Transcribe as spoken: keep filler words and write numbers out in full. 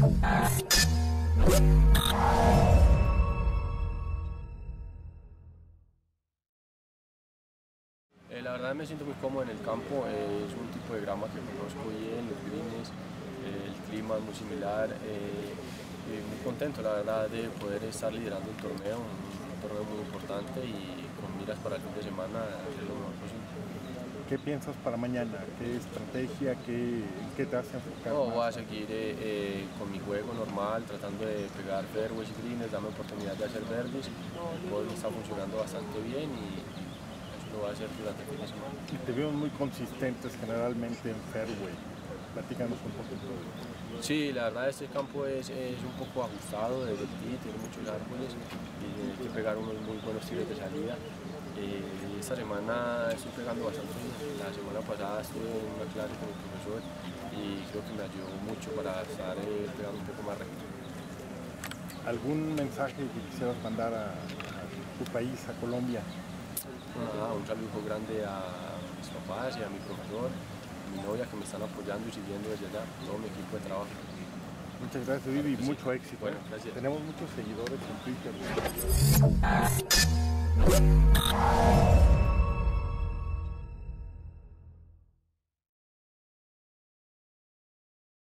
Eh, la verdad me siento muy cómodo en el campo, eh, es un tipo de grama que conozco bien, los greens, eh, el clima es muy similar, eh, eh, muy contento la verdad de poder estar liderando un torneo, un, un torneo muy importante y con miras para el fin de semana hacer lo mejor posible. ¿Qué piensas para mañana? ¿Qué estrategia? ¿Qué, en qué te vas a enfocar No, más? voy a seguir eh, eh, con mi juego normal, tratando de pegar fairways y greens, darme oportunidad de hacer verdes, el ball me está funcionando bastante bien y eso lo voy a hacer durante el fin de semana. Y te veo muy consistentes generalmente en fairway. Platícanos un poquito. Sí, la verdad este campo es, es un poco ajustado desde el tee, tiene muchos árboles y hay que pegar unos muy buenos tiros de salida. Eh, esta semana estoy pegando bastante bien. La semana pasada estuve en una clase con el profesor y creo que me ayudó mucho para estar eh, pegando un poco más recto. ¿Algún mensaje que quisieras mandar a, a tu país, a Colombia? Nada, un saludo grande a mis papás y a mi profesor, a mi novia que me están apoyando y siguiendo desde allá, todo mi equipo de trabajo. Muchas gracias, Vivi, y mucho éxito. Bueno, gracias. Tenemos muchos seguidores en Twitter.